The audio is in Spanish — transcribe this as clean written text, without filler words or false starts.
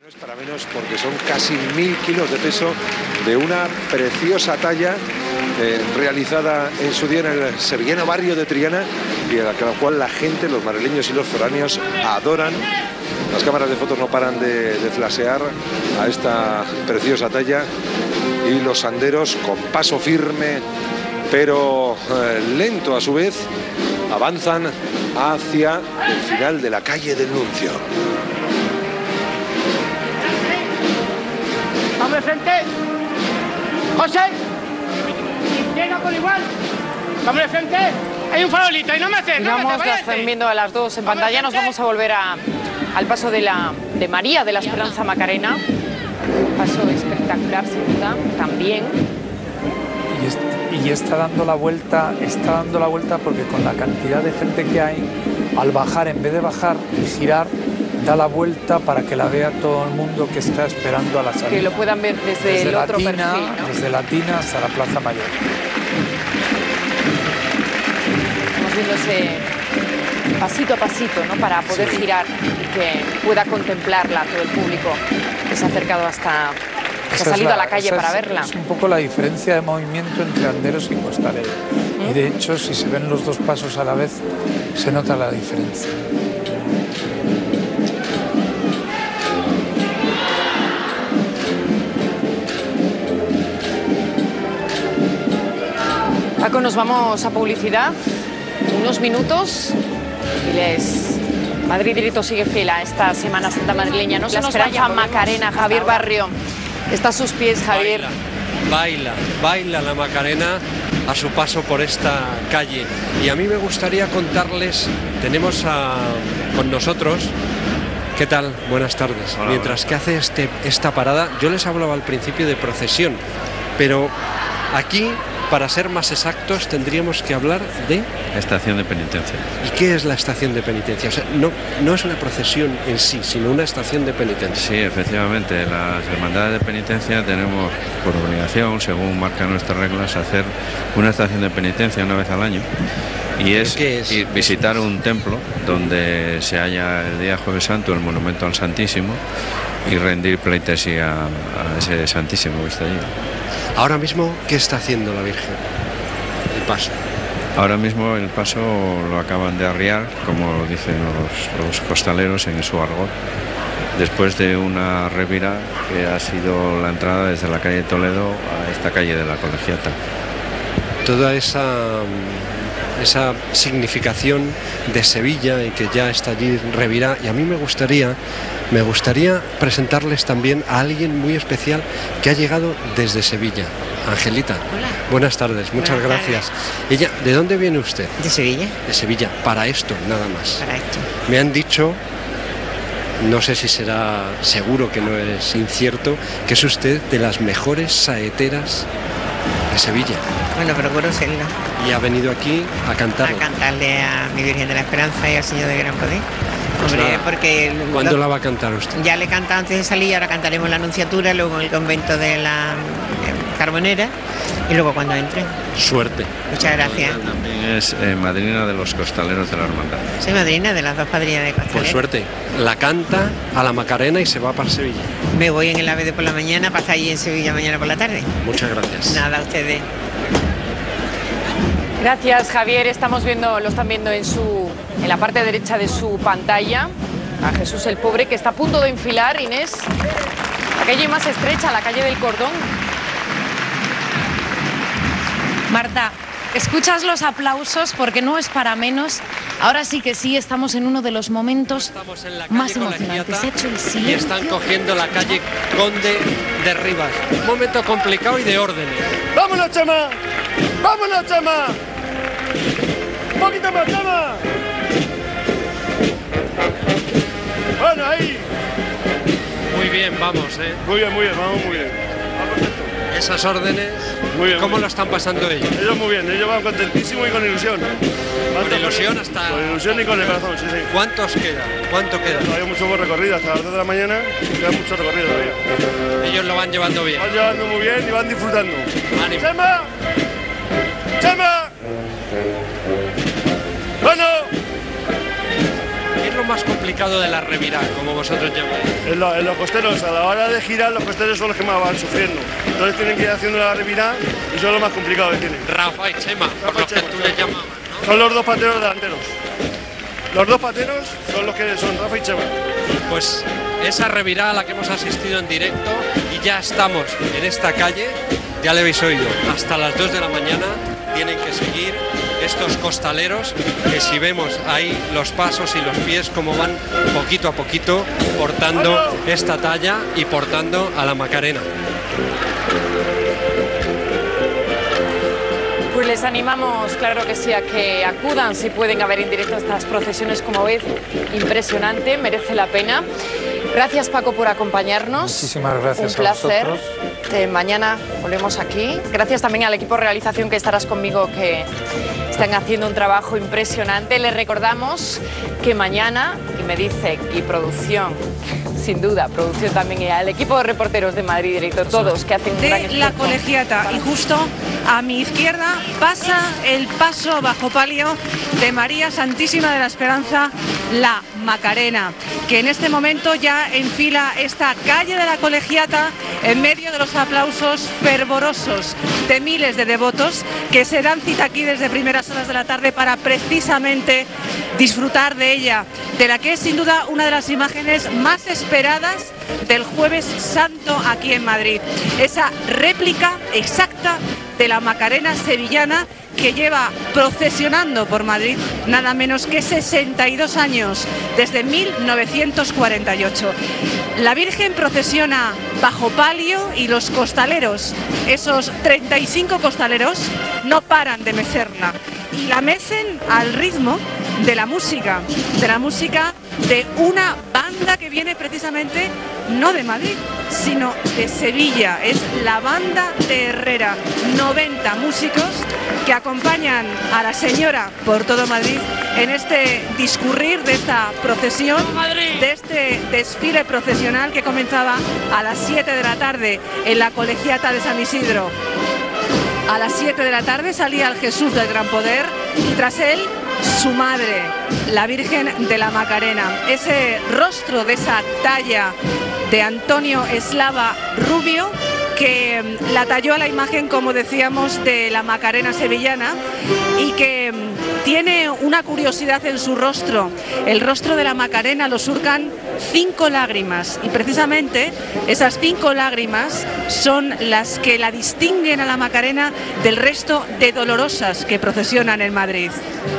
No es para menos porque son casi 1000 kilos de peso de una preciosa talla realizada en su día en el sevillano barrio de Triana y a la cual la gente, los madrileños y los foráneos adoran. Las cámaras de fotos no paran de flashear a esta preciosa talla y los anderos con paso firme pero lento a su vez avanzan hacia el final de la calle del Nuncio. Vamos de frente. José. Llega por igual. Vamos de frente. Hay un farolito y no me haces. Vamos, las están viendo a las dos en pantalla. Nos vamos a volver al paso de María de la Esperanza Macarena. Paso espectacular, sin duda, también. Y está dando la vuelta porque con la cantidad de gente que hay, al bajar, en vez de bajar y girar, da la vuelta para que la vea todo el mundo que está esperando a la salida. Que lo puedan ver desde el otro perfil, ¿no? Desde la Tina hasta la Plaza Mayor. Estamos viendo ese pasito a pasito, ¿no? Para poder girar y que pueda contemplarla todo el público que se ha acercado hasta... Se ha salido a la calle para verla. Es un poco la diferencia de movimiento entre anderos y costaleros. Y de hecho, si se ven los dos pasos a la vez, se nota la diferencia. Paco, nos vamos a publicidad. Unos minutos. Madrid Directo sigue fiel a esta Semana Santa madrileña. No se nos vaya Macarena, Javier Barrio. Está a sus pies, Javier. Baila la Macarena a su paso por esta calle. Y a mí me gustaría contarles, tenemos con nosotros, ¿qué tal? Buenas tardes. Hola, mientras que hace esta parada, yo les hablaba al principio de procesión, pero aquí, para ser más exactos, tendríamos que hablar de... Estación de penitencia. ¿Y qué es la estación de penitencia? O sea, no es una procesión en sí, sino una estación de penitencia. Sí, efectivamente, las hermandades de penitencia tenemos por obligación, según marcan nuestras reglas, hacer una estación de penitencia una vez al año. Y es visitar un templo donde se halla el día Jueves Santo el monumento al Santísimo y rendir pleitesía a ese Santísimo que está allí. Ahora mismo, ¿qué está haciendo la Virgen? El paso. Ahora mismo el paso lo acaban de arriar, como dicen los costaleros en su argot, después de una revira que ha sido la entrada desde la calle de Toledo a esta calle de la Colegiata. Toda esa significación de Sevilla y que ya está allí revirá, y a mí me gustaría presentarles también a alguien muy especial que ha llegado desde Sevilla. Angelita. Hola. Buenas tardes, muchas gracias. Ella, ¿de dónde viene usted? ¿De Sevilla? De Sevilla, para esto, nada más. Para esto. Me han dicho, no sé si será seguro que no es incierto, que es usted de las mejores saeteras de Sevilla. Bueno, procuro serlo. Y ha venido aquí a cantar. A cantarle a mi Virgen de la Esperanza y al Señor de Gran Poder. Hombre, Pues nada, porque... ¿Cuándo la va a cantar usted? Ya le he cantado antes de salir, ahora cantaremos la Anunciatura, luego en el convento de la Carbonera y luego cuando entre. Suerte. Muchas gracias. También es madrina de los costaleros de la hermandad. Soy madrina de las dos padrinas de costaleros. Por suerte. La canta a la Macarena y se va para Sevilla. Me voy en el AVE de por la mañana para estar allí en Sevilla mañana por la tarde. Muchas gracias. Nada, a ustedes. Gracias, Javier. Lo están viendo en la parte derecha de su pantalla a Jesús el Pobre, que está a punto de enfilar, Inés, la calle más estrecha, la calle del Cordón. Marta, escuchas los aplausos porque no es para menos. Ahora sí que sí, estamos en uno de los momentos más emocionantes. Se ha hecho el y silencio. están cogiendo la calle Conde de Rivas. Un momento complicado y de órdenes. ¡Vámonos, Chema! ¡Vámonos, Chema! ¡Un poquito más, Chema! Bueno, ahí. Muy bien, vamos, Muy bien, vamos muy bien. Esas órdenes, Muy bien, ¿cómo muy lo están pasando ellos? Ellos muy bien, ellos van contentísimos y con ilusión. Con ilusión hasta... Con ilusión y con el corazón, sí. ¿Cuántos quedan? ¿Cuánto queda? Hay mucho recorrido, hasta las 2 de la mañana queda mucho recorrido todavía. Ellos lo van llevando bien. Van llevando muy bien y van disfrutando. Ánimo. ¡Chema! ¡Chema! ¡Bueno! Es lo más complicado de la revirada, como vosotros llamáis? En los costeros, a la hora de girar, los costeros son los que más van sufriendo. Entonces tienen que ir haciendo la revirada y son lo más complicado que tienen. Rafa y Chema, por lo que tú les llamabas, ¿no? Son los dos pateros delanteros. Los dos pateros son los que son Rafa y Chema. Pues esa revirada a la que hemos asistido en directo y ya estamos en esta calle, ya le habéis oído, hasta las 2 de la mañana tienen que seguir estos costaleros, que si vemos ahí los pasos y los pies como van poquito a poquito portando esta talla y portando a la Macarena. Pues les animamos, claro que sí, a que acudan si pueden a ver en directo estas procesiones, como ves, impresionante, merece la pena. Gracias, Paco, por acompañarnos. Muchísimas gracias. Un placer. A vosotros. Mañana volvemos aquí. Gracias también al equipo de realización, que estarás conmigo, que están haciendo un trabajo impresionante. Les recordamos que mañana, y me dice, y producción, sin duda, producción también, y al equipo de reporteros de Madrid Directo, todos que hacen un gran esfuerzo. La colegiata, y justo a mi izquierda pasa el paso bajo palio de María Santísima de la Esperanza, la Macarena, que en este momento ya enfila esta calle de la colegiata en medio de los aplausos fervorosos de miles de devotos que se dan cita aquí desde primeras horas de la tarde para precisamente disfrutar de ella, de la que es sin duda una de las imágenes más esperadas del Jueves Santo aquí en Madrid. Esa réplica exacta de la Macarena sevillana, que lleva procesionando por Madrid nada menos que 62 años, desde 1948. La Virgen procesiona bajo palio y los costaleros, esos 35 costaleros, no paran de mecerla. Y la mecen al ritmo de la música de una banda que viene precisamente no de Madrid, sino de Sevilla. Es la banda de Herrera, 90 músicos que acompañan a la señora por todo Madrid en este discurrir de esta procesión, de este desfile procesional que comenzaba a las 7 de la tarde en la colegiata de San Isidro. A las 7 de la tarde salía el Jesús del Gran Poder y tras él su madre, la Virgen de la Macarena. Ese rostro de esa talla de Antonio Eslava Rubio, que la talló a la imagen, como decíamos, de la Macarena sevillana, y que tiene una curiosidad en su rostro. El rostro de la Macarena lo surcan 5 lágrimas, y precisamente esas 5 lágrimas son las que la distinguen a la Macarena del resto de dolorosas que procesionan en Madrid.